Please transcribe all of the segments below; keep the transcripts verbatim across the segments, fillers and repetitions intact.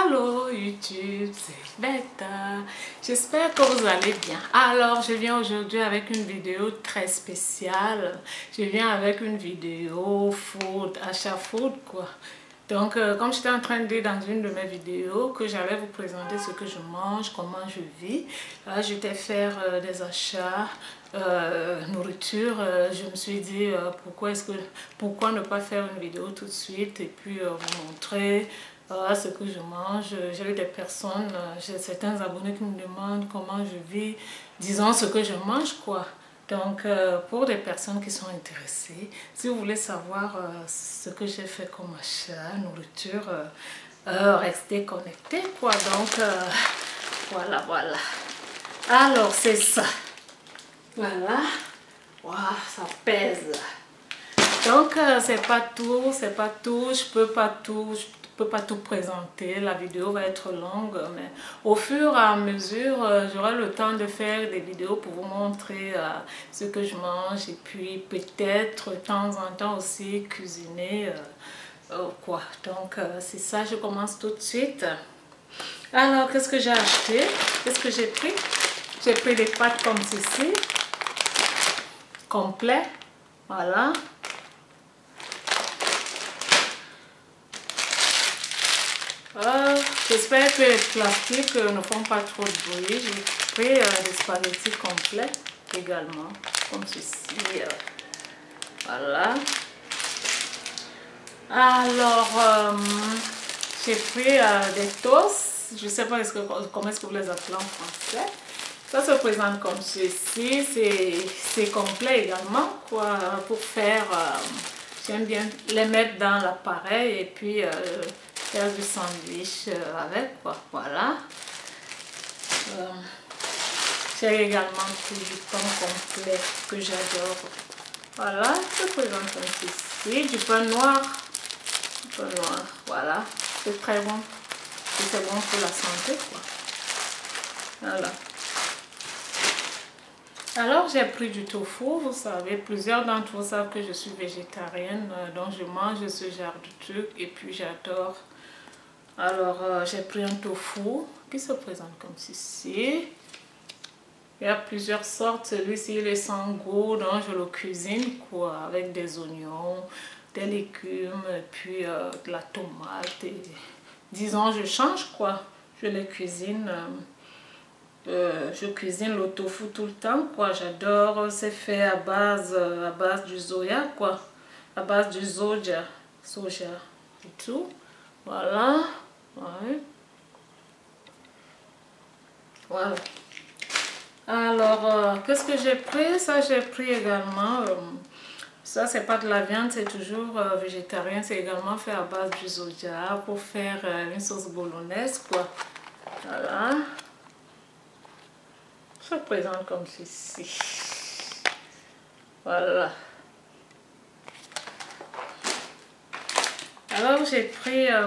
Allô YouTube, c'est Beta. J'espère que vous allez bien. Alors, je viens aujourd'hui avec une vidéo très spéciale. Je viens avec une vidéo food, achat food quoi. Donc, euh, comme j'étais en train de dire dans une de mes vidéos que j'allais vous présenter ce que je mange, comment je vis. Là, j'étais faire euh, des achats, euh, nourriture. Euh, je me suis dit, euh, pourquoi, est-ce que, pourquoi ne pas faire une vidéo tout de suite et puis euh, vous montrer euh, ce que je mange. J'ai eu des personnes, euh, j'ai certains abonnés qui me demandent comment je vis, disons ce que je mange quoi. Donc, euh, pour des personnes qui sont intéressées, si vous voulez savoir euh, ce que j'ai fait comme achat, nourriture, euh, euh, restez connectés quoi. Donc, euh, voilà, voilà. Alors, c'est ça. Voilà. Waouh, ça pèse. Donc, euh, c'est pas tout, c'est pas tout. Je peux pas tout, je peux pas tout présenter. La vidéo va être longue, mais au fur et à mesure, euh, j'aurai le temps de faire des vidéos pour vous montrer euh, ce que je mange et puis peut-être de temps en temps aussi cuisiner euh, euh, quoi. Donc, euh, c'est ça. Je commence tout de suite. Alors, qu'est-ce que j'ai acheté? Qu'est-ce que j'ai pris? J'ai pris des pâtes comme ceci, complet. Voilà. Euh, J'espère que les plastiques euh, ne font pas trop de bruit. J'ai pris euh, des spaghettis complets également, comme ceci. Euh, voilà. Alors, euh, j'ai pris euh, des toasts. Je ne sais pas est -ce que, comment est-ce que vous les appelez en français. Ça se présente comme ceci. C'est complet également, quoi, pour faire... Euh, j'aime bien les mettre dans l'appareil et puis... Euh, faire du sandwich avec quoi, voilà. Euh, j'ai également pris du pain complet que j'adore. Voilà, je présente comme ceci, du pain noir, du pain noir, voilà, c'est très bon, c'est bon pour la santé quoi. Voilà. Alors j'ai pris du tofu, vous savez, plusieurs d'entre vous savent que je suis végétarienne, donc je mange ce genre de truc et puis j'adore. Alors, euh, j'ai pris un tofu qui se présente comme ceci. Il y a plusieurs sortes. Celui-ci, il est sans goût, donc je le cuisine quoi, avec des oignons, des légumes, et puis euh, de la tomate. Et, disons, je change quoi. Je les cuisine. Euh, euh, je cuisine le tofu tout le temps quoi. J'adore. C'est fait à base, euh, à base du soja quoi. À base du soja, soja et tout. Voilà. Ouais. Voilà. Alors, euh, qu'est-ce que j'ai pris? Ça, j'ai pris également. Euh, ça, c'est pas de la viande, c'est toujours euh, végétarien. C'est également fait à base du soja pour faire euh, une sauce bolognaise, quoi. Voilà. Ça se présente comme ceci. Voilà. Alors, j'ai pris. Euh,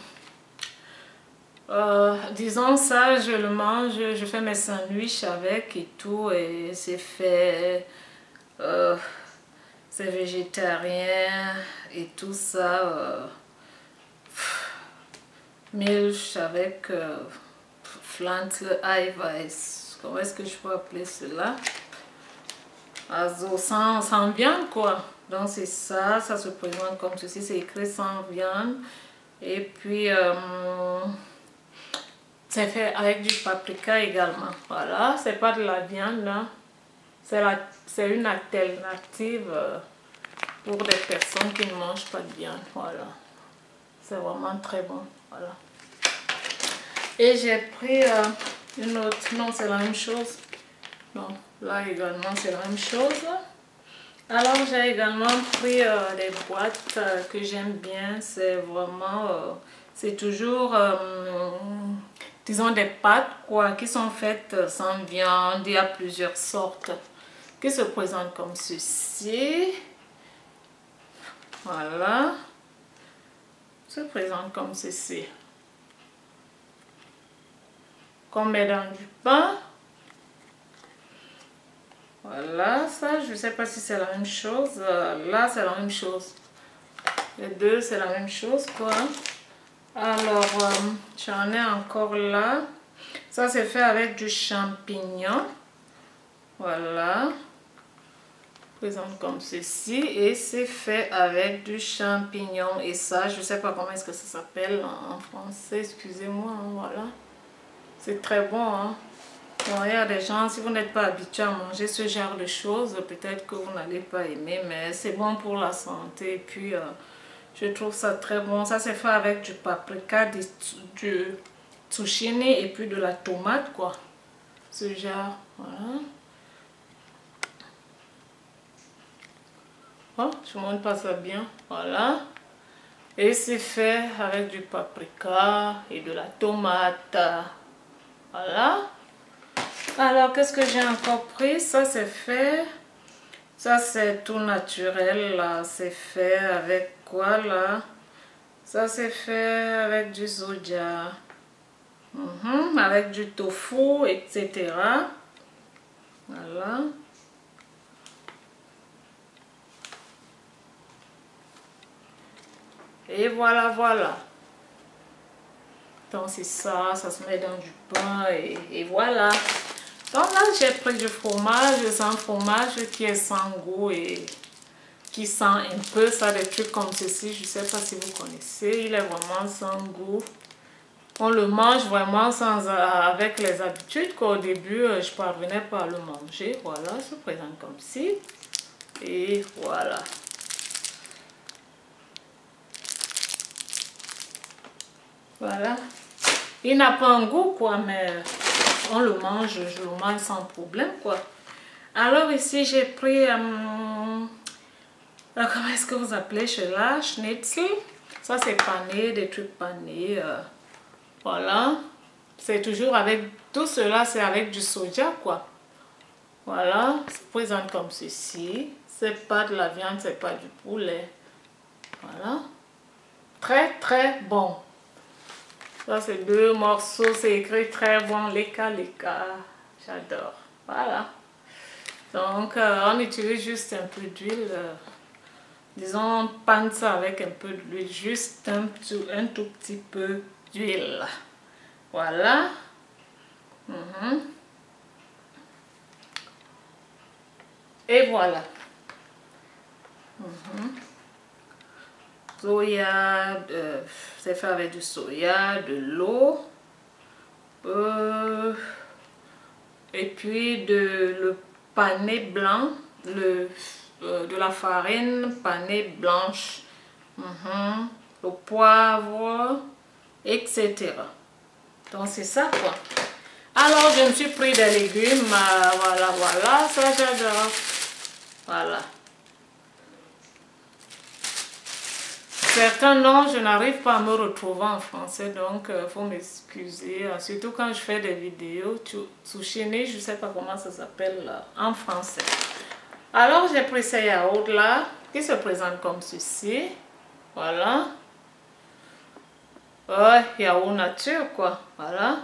Euh, disons ça, je le mange, je fais mes sandwichs avec et tout, et c'est fait, euh, c'est végétarien et tout ça, euh, milch avec euh, Pflanze Eiweiß, comment est-ce que je peux appeler cela? Also, sans, sans viande quoi, donc c'est ça, ça se présente comme ceci, c'est écrit sans viande, et puis... Euh, c'est fait avec du paprika également. Voilà, c'est pas de la viande là. C'est une alternative pour des personnes qui ne mangent pas de viande. Voilà. C'est vraiment très bon. Voilà. Et j'ai pris euh, une autre. Non, c'est la même chose. Non, là également c'est la même chose. Alors j'ai également pris euh, des boîtes euh, que j'aime bien. C'est vraiment... Euh, c'est toujours... Euh, disons des pâtes quoi, qui sont faites sans viande. Il y a plusieurs sortes qui se présentent comme ceci. Voilà. Se présentent comme ceci. Qu'on met dans du pain. Voilà, ça, je ne sais pas si c'est la même chose. Là, c'est la même chose. Les deux, c'est la même chose quoi. Alors, euh, J'en ai encore là. Ça, c'est fait avec du champignon. Voilà. Présente comme ceci. Et c'est fait avec du champignon. Et ça, je ne sais pas comment est-ce que ça s'appelle en français. Excusez-moi. Hein, voilà. C'est très bon. Hein. Bon, il y a des gens, si vous n'êtes pas habitué à manger ce genre de choses, peut-être que vous n'allez pas aimer. Mais c'est bon pour la santé. Et puis, euh, je trouve ça très bon. Ça, c'est fait avec du paprika, du, du zucchini et puis de la tomate, quoi. Ce genre. Voilà. Oh, je ne montre pas ça bien. Voilà. Et c'est fait avec du paprika et de la tomate. Voilà. Alors, qu'est-ce que j'ai encore pris? Ça, c'est fait. Ça, c'est tout naturel, là. C'est fait avec quoi, là? Ça, c'est fait avec du soja. Mm-hmm. Avec du tofu, et cetera. Voilà. Et voilà, voilà. Donc c'est ça, ça se met dans du pain et, et voilà. Donc là, j'ai pris du fromage, sans fromage qui est sans goût et qui sent un peu ça, des trucs comme ceci. Je ne sais pas si vous connaissez, il est vraiment sans goût. On le mange vraiment sans, avec les habitudes qu'au début, je ne parvenais pas à le manger. Voilà, je présente comme ci. Et voilà. Voilà. Il n'a pas un goût, quoi, mais on le mange, je le mange sans problème, quoi. Alors ici, j'ai pris, euh, comment est-ce que vous appelez cela? Schnitzel. Ça, c'est pané, des trucs panés. Euh, voilà. C'est toujours avec, tout cela, c'est avec du soja, quoi. Voilà. C'est présente comme ceci. C'est pas de la viande, c'est pas du poulet. Voilà. Très, très bon. Ça, c'est deux morceaux, c'est écrit très bon, leka leka, j'adore. Voilà. Donc, euh, on utilise juste un peu d'huile. Euh, disons, on panne ça avec un peu d'huile, juste un, un tout petit peu d'huile. Voilà. Mm-hmm. Et voilà. Mm-hmm. Soya, euh, c'est fait avec du soya, de l'eau, euh, et puis de le pané blanc, le, euh, de la farine pané blanche, mm-hmm, le poivre, et cetera. Donc c'est ça, quoi. Alors je me suis pris des légumes, euh, voilà, voilà, ça j'adore. Voilà. Certains noms, je n'arrive pas à me retrouver en français, donc il euh, faut m'excuser. Surtout quand je fais des vidéos, zucchini, je ne sais pas comment ça s'appelle en français. Alors j'ai pris ces yaourts là, qui se présentent comme ceci. Voilà. Ouais, yaourt nature, quoi. Voilà.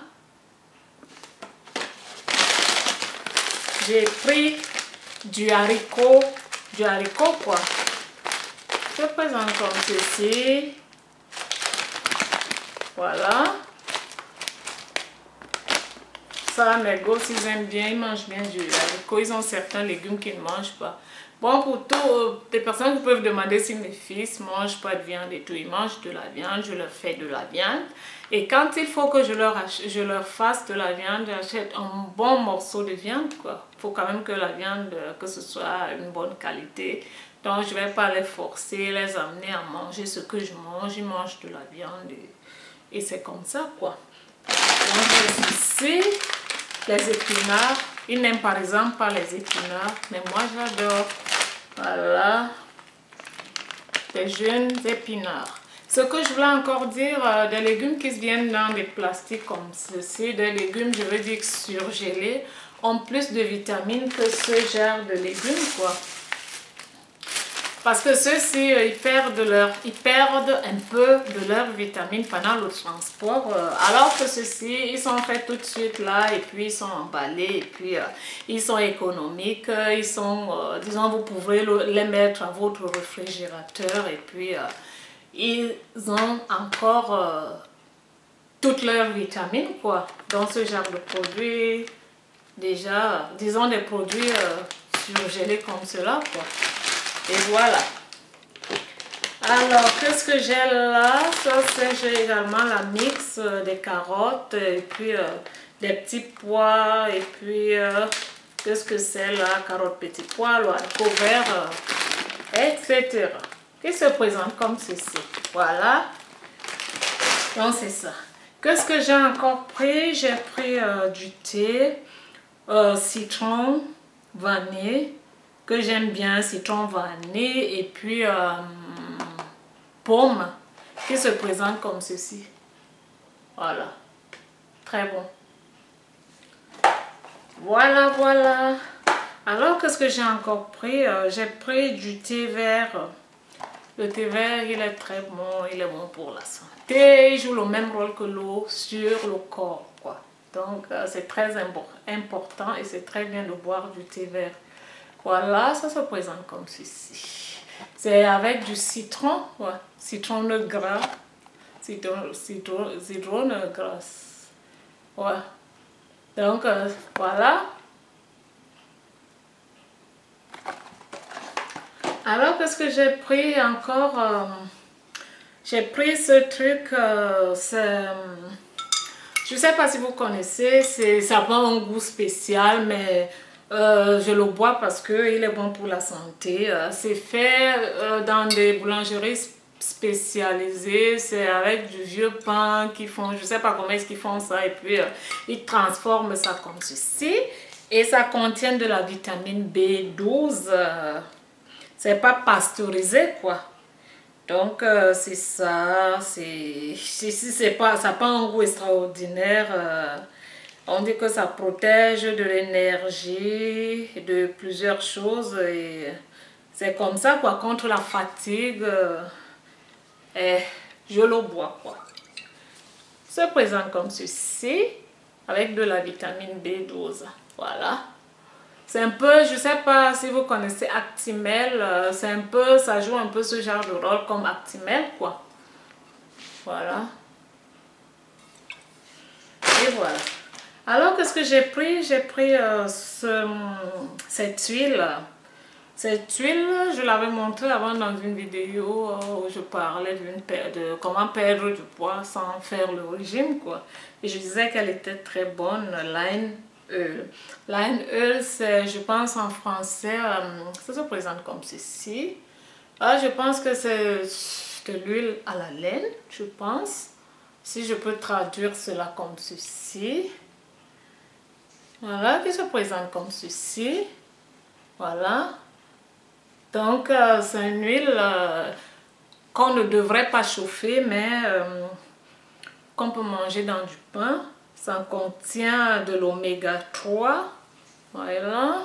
J'ai pris du haricot, du haricot, quoi. Je présente comme ceci. Voilà. Ça, mes gosses, ils aiment bien, ils mangent bien du haricot. Ils ont certains légumes qu'ils ne mangent pas. Bon, pour toutes les personnes qui peuvent demander si mes fils ne mangent pas de viande et tout, ils mangent de la viande, je leur fais de la viande. Et quand il faut que je leur, je leur fasse de la viande, j'achète un bon morceau de viande, quoi. Il faut quand même que la viande, que ce soit une bonne qualité. Donc, je ne vais pas les forcer, les amener à manger ce que je mange. Ils mangent de la viande et, et c'est comme ça, quoi. Donc, ici, les épinards. Ils n'aiment par exemple pas les épinards, mais moi, j'adore. Voilà. Des jeunes épinards. Ce que je voulais encore dire, euh, des légumes qui viennent dans des plastiques comme ceci, des légumes, je veux dire surgelés, ont plus de vitamines que ce genre de légumes, quoi. Parce que ceux-ci, ils perdent leur, ils perdent un peu de leurs vitamines pendant le transport. Euh, alors que ceux-ci, ils sont faits tout de suite là et puis ils sont emballés et puis euh, ils sont économiques. Ils sont, euh, disons, vous pouvez le, les mettre à votre réfrigérateur et puis euh, ils ont encore euh, toute toutes leurs vitamines, quoi. Dans ce genre de produits, déjà, disons des produits euh, surgelés comme cela, quoi. Et voilà. Alors, qu'est-ce que j'ai là? Ça, c'est, j'ai également la mix euh, des carottes et puis euh, des petits pois et puis euh, qu'est-ce que c'est là? Carottes, petits pois, le haricot vert, euh, et cetera. Qui se présente comme ceci. Voilà. Donc, c'est ça. Qu'est-ce que j'ai encore pris? J'ai pris euh, du thé, euh, citron, vanille, que j'aime bien, citron, vanille, et puis euh, pomme, qui se présente comme ceci. Voilà. Très bon. Voilà, voilà. Alors, qu'est-ce que j'ai encore pris? euh, J'ai pris du thé vert. Le thé vert, il est très bon, il est bon pour la santé. Il joue le même rôle que l'eau sur le corps, quoi. Donc, euh, c'est très important et c'est très bien de boire du thé vert. Voilà, ça se présente comme ceci. C'est avec du citron, ouais. Citron gras. Citron, citron, citron gras. Ouais. Donc, euh, voilà. Alors, qu'est-ce que j'ai pris encore? euh, J'ai pris ce truc, euh, c'est... Je ne sais pas si vous connaissez, ça n'a pas un goût spécial, mais euh, je le bois parce qu'il est bon pour la santé. Euh, c'est fait euh, dans des boulangeries spécialisées, c'est avec du vieux pain qu'ils font, je ne sais pas comment est-ce qu'ils font ça, et puis euh, ils transforment ça comme ceci. Et ça contient de la vitamine B douze, euh, c'est pas pasteurisé, quoi. Donc, euh, c'est ça, c'est c'est pas, ça n'a pas un goût extraordinaire. Euh, on dit que ça protège de l'énergie, de plusieurs choses. Et c'est comme ça, quoi, contre la fatigue. Euh, et je le bois, quoi. Se présente comme ceci, avec de la vitamine B douze. Voilà. C'est un peu, je sais pas si vous connaissez Actimel, euh, c'est un peu, ça joue un peu ce genre de rôle comme Actimel, quoi. Voilà. Et voilà. Alors, qu'est-ce que j'ai pris? J'ai pris euh, ce, cette huile. Cette huile, je l'avais montré avant dans une vidéo où je parlais de comment perdre du poids sans faire le régime, quoi. Et je disais qu'elle était très bonne, Line Oil. Line Oil, c'est, je pense en français, euh, ça se présente comme ceci. Ah, je pense que c'est de l'huile à la laine, je pense. Si je peux traduire cela comme ceci. Voilà, qui se présente comme ceci. Voilà. Donc, euh, c'est une huile euh, qu'on ne devrait pas chauffer, mais euh, qu'on peut manger dans du pain. Ça contient de l'oméga trois. Voilà.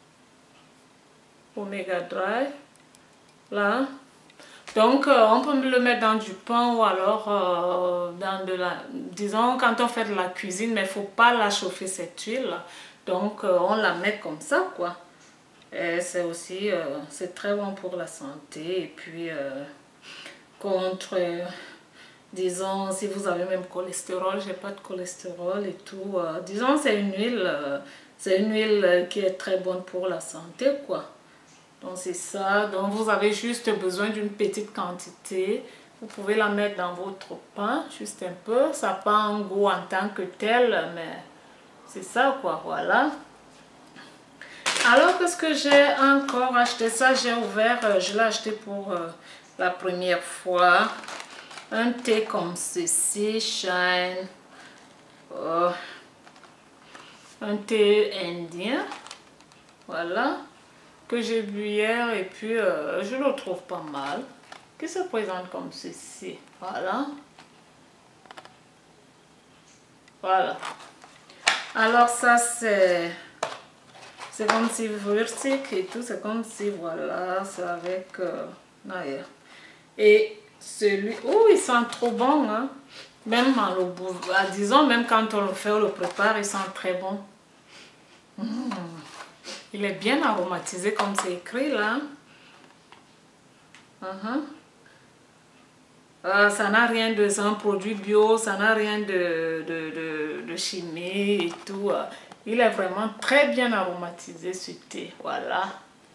Oméga trois. Là. Donc, euh, on peut le mettre dans du pain ou alors euh, dans de la... Disons, quand on fait de la cuisine, mais il ne faut pas la chauffer, cette huile. Donc, euh, on la met comme ça, quoi. Et c'est aussi, euh, c'est très bon pour la santé. Et puis, euh, contre, euh, disons, si vous avez même cholestérol, j'ai pas de cholestérol et tout. Euh, disons, c'est une huile, euh, c'est une huile qui est très bonne pour la santé, quoi. Donc, c'est ça. Donc, vous avez juste besoin d'une petite quantité. Vous pouvez la mettre dans votre pain, juste un peu. Ça n'a pas un goût en tant que tel, mais c'est ça, quoi. Voilà. Alors, qu'est-ce que j'ai encore acheté? Ça, j'ai ouvert, euh, je l'ai acheté pour euh, la première fois. Un thé comme ceci, Shine. Oh. Un thé indien. Voilà. Que j'ai bu hier et puis euh, je le trouve pas mal. Qui se présente comme ceci. Voilà. Voilà. Alors, ça, c'est... C'est comme si würzig et tout, c'est comme si, voilà, c'est avec... Euh, et celui... Oh, il sent trop bon, hein. Même en le bout, disons, même quand on le fait, on le prépare, il sent très bon. Mmh. Il est bien aromatisé comme c'est écrit là. Uh-huh. Euh, ça n'a rien de... C'est un produit bio, ça n'a rien de, de, de, de chimie et tout. Il est vraiment très bien aromatisé ce thé. Voilà.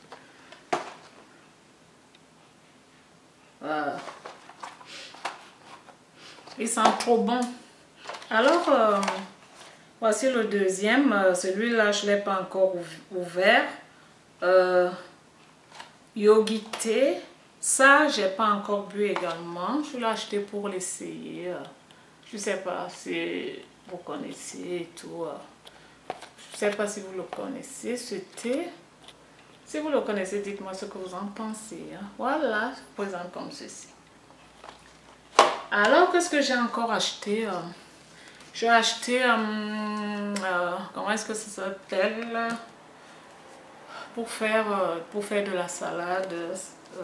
Voilà. Il sent trop bon. Alors, euh, voici le deuxième. Celui-là, je ne l'ai pas encore ouvert. Euh, Yogi thé. Ça, j'ai pas encore bu également. Je l'ai acheté pour l'essayer. Je sais pas si vous connaissez et tout. Je sais pas si vous le connaissez, ce thé. Si vous le connaissez, dites-moi ce que vous en pensez. Voilà, je présente comme ceci. Alors, qu'est-ce que j'ai encore acheté? J'ai acheté, euh, euh, comment est-ce que ça s'appelle? Pour faire, euh, pour faire de la salade. Euh,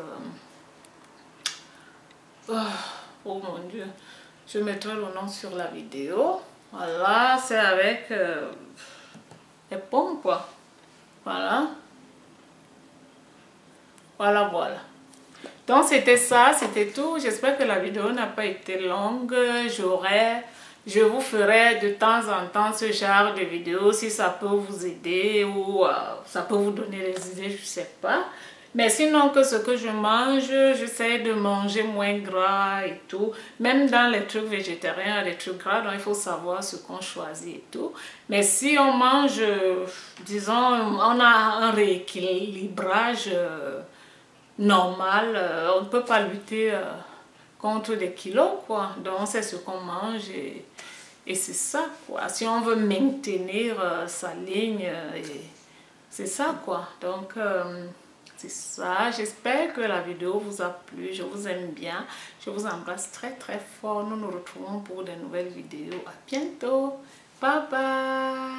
oh, oh mon Dieu. Je mettrai le nom sur la vidéo. Voilà, c'est avec euh, les pommes quoi. Voilà. Voilà, voilà. Donc c'était ça, c'était tout. J'espère que la vidéo n'a pas été longue. J'aurai, je vous ferai de temps en temps ce genre de vidéo si ça peut vous aider ou euh, ça peut vous donner des idées, je sais pas. Mais sinon que ce que je mange, j'essaie de manger moins gras et tout. Même dans les trucs végétariens, les trucs gras, donc il faut savoir ce qu'on choisit et tout. Mais si on mange, disons, on a un rééquilibrage euh, normal, euh, on ne peut pas lutter euh, contre des kilos, quoi. Donc c'est ce qu'on mange et, et c'est ça, quoi. Si on veut maintenir euh, sa ligne, euh, c'est ça, quoi. Donc... Euh, c'est ça, j'espère que la vidéo vous a plu, je vous aime bien, je vous embrasse très très fort, nous nous retrouvons pour de nouvelles vidéos, à bientôt, bye bye.